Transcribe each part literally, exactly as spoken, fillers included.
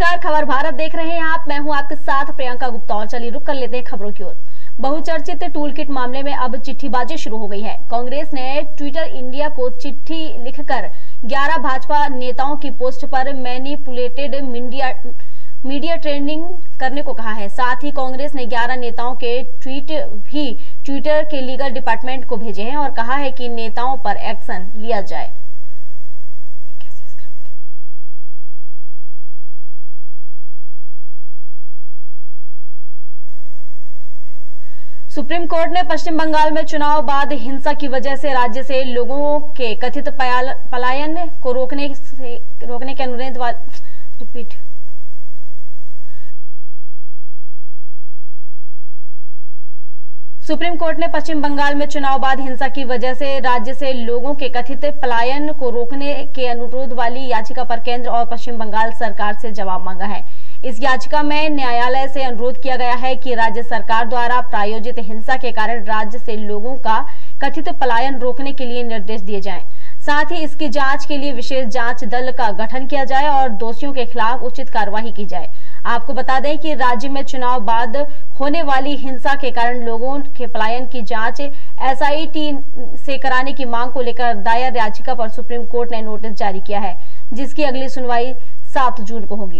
नमस्कार, खबर भारत देख रहे हैं आप। मैं हूं आपके साथ प्रियंका गुप्ता और चलिए रुक कर लेते हैं खबरों की ओर। बहुचर्चित टूल किट मामले में अब चिट्ठीबाजी शुरू हो गई है। कांग्रेस ने ट्विटर इंडिया को चिट्ठी लिखकर ग्यारह भाजपा नेताओं की पोस्ट पर मैनिपुलेटेड मीडिया मीडिया ट्रेंडिंग करने को कहा है। साथ ही कांग्रेस ने ग्यारह नेताओं के ट्वीट भी ट्विटर के लीगल डिपार्टमेंट को भेजे हैं और कहा है कि नेताओं पर एक्शन लिया जाए। सुप्रीम कोर्ट ने पश्चिम बंगाल में चुनाव बाद हिंसा की वजह से राज्य से लोगों के कथित पलायन को रोकने से रोकने के अनुरोध रिपीट सुप्रीम कोर्ट ने पश्चिम बंगाल में चुनाव बाद हिंसा की वजह से राज्य से लोगों के कथित पलायन को रोकने के अनुरोध वाली याचिका पर केंद्र और पश्चिम बंगाल सरकार से जवाब मांगा है। इस याचिका में न्यायालय से अनुरोध किया गया है कि राज्य सरकार द्वारा प्रायोजित हिंसा के कारण राज्य से लोगों का कथित पलायन रोकने के लिए निर्देश दिए जाएं। साथ ही इसकी जांच के लिए विशेष जांच दल का गठन किया जाए और दोषियों के खिलाफ उचित कार्रवाई की जाए। आपको बता दें कि राज्य में चुनाव बाद होने वाली हिंसा के कारण लोगों के पलायन की जांच एस आई टी से कराने की मांग को लेकर दायर याचिका पर सुप्रीम कोर्ट ने नोटिस जारी किया है, जिसकी अगली सुनवाई सात जून को होगी।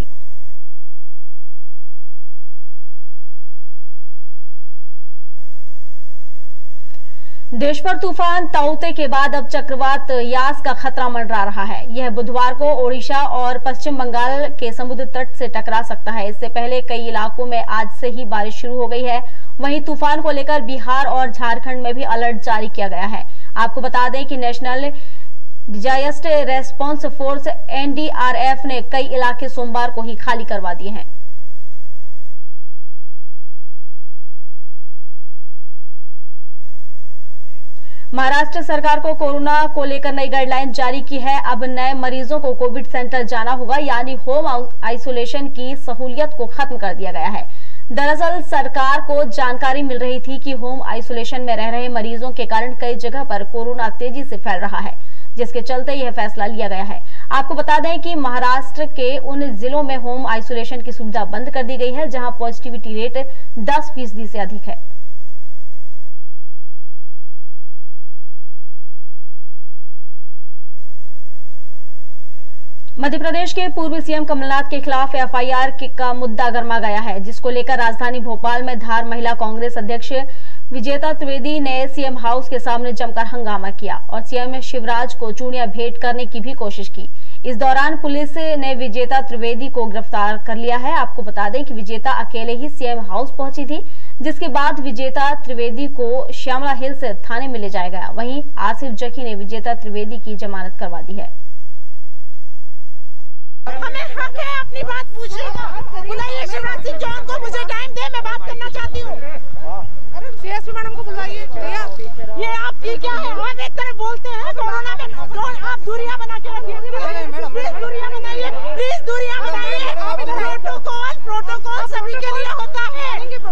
देश पर तूफान ताउते के बाद अब चक्रवात यास का खतरा मंडरा रहा है। यह बुधवार को ओडिशा और पश्चिम बंगाल के समुद्र तट से टकरा सकता है। इससे पहले कई इलाकों में आज से ही बारिश शुरू हो गई है। वहीं तूफान को लेकर बिहार और झारखंड में भी अलर्ट जारी किया गया है। आपको बता दें कि national disaster response force N D R F ने कई इलाके सोमवार को ही खाली करवा दिए हैं। महाराष्ट्र सरकार को कोरोना को लेकर नई गाइडलाइन जारी की है। अब नए मरीजों को कोविड सेंटर जाना होगा, यानी होम आइसोलेशन की सहूलियत को खत्म कर दिया गया है। दरअसल सरकार को जानकारी मिल रही थी कि होम आइसोलेशन में रह रहे मरीजों के कारण कई जगह पर कोरोना तेजी से फैल रहा है, जिसके चलते यह फैसला लिया गया है। आपको बता दें कि महाराष्ट्र के उन जिलों में होम आइसोलेशन की सुविधा बंद कर दी गई है जहां पॉजिटिविटी रेट दस फीसदी से अधिक है। मध्य प्रदेश के पूर्व सीएम कमलनाथ के खिलाफ एफ आई आर का मुद्दा गर्मा गया है, जिसको लेकर राजधानी भोपाल में धार महिला कांग्रेस अध्यक्ष विजेता त्रिवेदी ने सीएम हाउस के सामने जमकर हंगामा किया और सीएम शिवराज को चूड़ियां भेंट करने की भी कोशिश की। इस दौरान पुलिस ने विजेता त्रिवेदी को गिरफ्तार कर लिया है। आपको बता दें कि विजेता अकेले ही सीएम हाउस पहुंची थी, जिसके बाद विजेता त्रिवेदी को श्यामला हिल्स थाने में ले जाया गया। वहीं आसिफ जकी ने विजेता त्रिवेदी की जमानत करवा दी है। हमें हक है अपनी बात पूछने का। बुलाइए शिवराज सिंह चौहान को, मुझे टाइम दे, मैं बात करना चाहती हूँ। अरे सीएसपी मैडम को बुलाइए। ये आपकी क्या है? आप एक तरफ बोलते हैं कोरोना में आप दूरियां बना के रखिए। प्लीज दूरियां बनाइए, प्लीज दूरियां बनाइए। प्रोटोकॉल प्रोटोकॉल सभी के लिए होता है।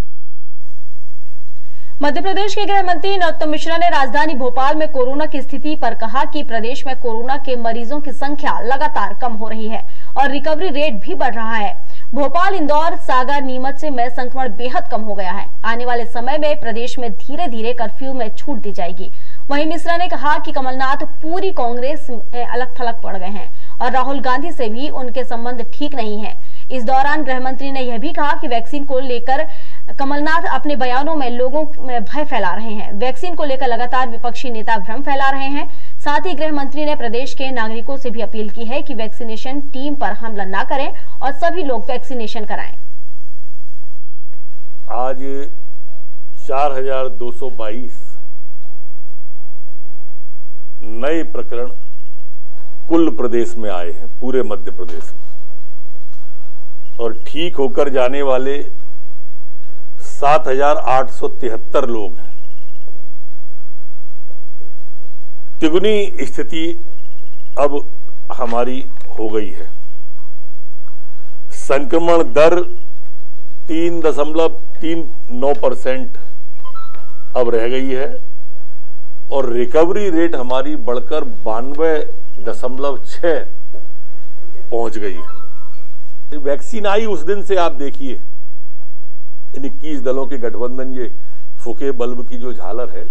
मध्य प्रदेश के गृह मंत्री नरोत्तम मिश्रा ने राजधानी भोपाल में कोरोना की स्थिति पर कहा कि प्रदेश में कोरोना के मरीजों की संख्या लगातार कम हो रही है और रिकवरी रेट भी बढ़ रहा है। भोपाल, इंदौर, सागर, नीमच में संक्रमण बेहद कम हो गया है। आने वाले समय में प्रदेश में धीरे धीरे कर्फ्यू में छूट दी जाएगी। वहीं मिश्रा ने कहा कि कमलनाथ पूरी कांग्रेस में अलग थलग पड़ गए हैं और राहुल गांधी से भी उनके संबंध ठीक नहीं है। इस दौरान गृह मंत्री ने यह भी कहा कि वैक्सीन को लेकर कमलनाथ अपने बयानों में लोगों में भय फैला रहे हैं। वैक्सीन को लेकर लगातार विपक्षी नेता भ्रम फैला रहे हैं। साथ ही गृह मंत्री ने प्रदेश के नागरिकों से भी अपील की है कि वैक्सीनेशन टीम पर हमला न करें और सभी लोग वैक्सीनेशन कराएं। आज चार हजार दो सौ बाईस नए प्रकरण कुल प्रदेश में आए हैं, पूरे मध्य प्रदेश में, और ठीक होकर जाने वाले सात हजार आठ सौ तिहत्तर लोग हैं। तिगुनी स्थिति अब हमारी हो गई है। संक्रमण दर तीन दशमलव तीन नौ परसेंट अब रह गई है और रिकवरी रेट हमारी बढ़कर बानवे दशमलव छह पहुंच गई है। वैक्सीन आई उस दिन से आप देखिए इन इक्कीस दलों के गठबंधन, ये फूके बल्ब की जो झालर है,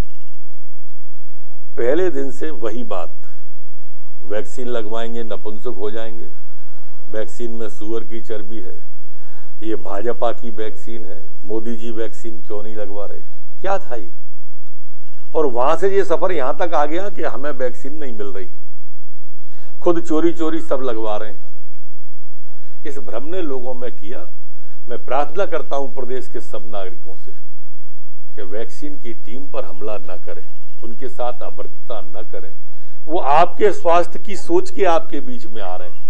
पहले दिन से वही बात, वैक्सीन लगवाएंगे नपुंसक हो जाएंगे, वैक्सीन में सुअर की चर्बी है, ये भाजपा की वैक्सीन है, मोदी जी वैक्सीन क्यों नहीं लगवा रहे, क्या था ये। और वहां से ये सफर यहां तक आ गया कि हमें वैक्सीन नहीं मिल रही, खुद चोरी चोरी सब लगवा रहे हैं। इस भ्रम ने लोगों में किया। मैं प्रार्थना करता हूं प्रदेश के सब नागरिकों से कि वैक्सीन की टीम पर हमला न करें, उनके साथ अभद्रता न करें। वो आपके स्वास्थ्य की सोच के आपके बीच में आ रहे हैं।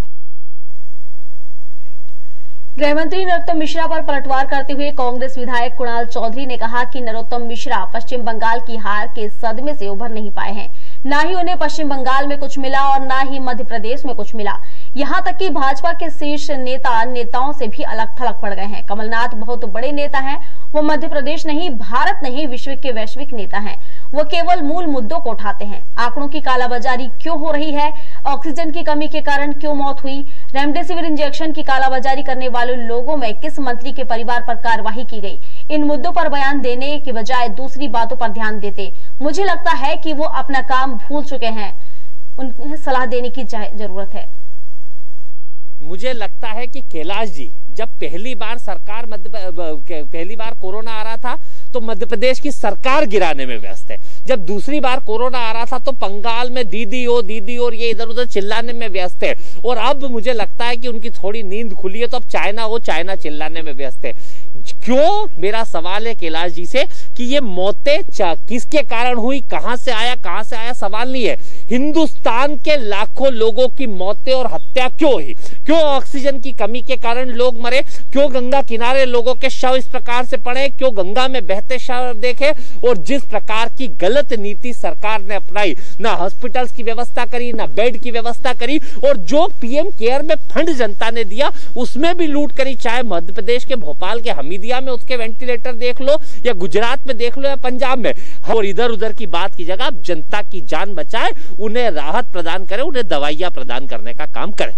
गृहमंत्री नरोत्तम मिश्रा पर पलटवार करते हुए कांग्रेस विधायक कुणाल चौधरी ने कहा कि नरोत्तम मिश्रा पश्चिम बंगाल की हार के सदमे से उभर नहीं पाए हैं। ना ही उन्हें पश्चिम बंगाल में कुछ मिला और ना ही मध्य प्रदेश में कुछ मिला। यहाँ तक कि भाजपा के शीर्ष नेता नेताओं से भी अलग थलग पड़ गए हैं। कमलनाथ बहुत बड़े नेता हैं, वो मध्य प्रदेश नहीं, भारत नहीं, विश्व के वैश्विक नेता हैं। वो केवल मूल मुद्दों को उठाते हैं। आंकड़ों की कालाबाजारी क्यों हो रही है, ऑक्सीजन की कमी के कारण क्यों मौत हुई, रेमडेसिविर इंजेक्शन की कालाबाजारी करने वाले लोगों में किस मंत्री के परिवार पर कार्रवाई की गई, इन मुद्दों पर बयान देने के बजाय दूसरी बातों पर ध्यान देते। मुझे लगता है कि वो अपना काम भूल चुके हैं, उन्हें सलाह देने की जरूरत है। मुझे लगता है कि कैलाश जी, जब पहली बार सरकार मध्य पहली बार कोरोना आ रहा था तो मध्य प्रदेश की सरकार गिराने में व्यस्त है। जब दूसरी बार कोरोना आ रहा था तो बंगाल में दीदी हो दीदी और ये इधर उधर चिल्लाने में व्यस्त है। और अब मुझे लगता है कि उनकी थोड़ी नींद खुली है तो अब चाइना हो चाइना चिल्लाने में व्यस्त है। क्यों, मेरा सवाल है कैलाश जी से कि ये मौतें किसके कारण हुई, कहां से आया कहां से आया, सवाल नहीं है। हिंदुस्तान के लाखों लोगों की मौतें और हत्या क्यों हुई, क्यों ऑक्सीजन की कमी के कारण लोग मरे, क्यों गंगा किनारे लोगों के शव इस प्रकार से पड़े, क्यों गंगा में बहते शव देखे। और जिस प्रकार की गलत नीति सरकार ने अपनाई, ना हॉस्पिटल्स की व्यवस्था करी, ना बेड की व्यवस्था करी, और जो पीएम केयर में फंड जनता ने दिया उसमें भी लूट करी। चाहे मध्य प्रदेश के भोपाल के हमीदिया में उसके वेंटिलेटर देख लो, या गुजरात में देख लो, या पंजाब में। और इधर उधर की बात की जगह जनता की जान बचाए, उन्हें राहत प्रदान करे, उन्हें दवाइयां प्रदान करने का काम करे।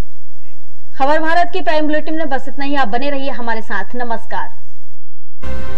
खबर भारत की प्राइम बुलेटिन में बस इतना ही। आप बने रहिए हमारे साथ। नमस्कार।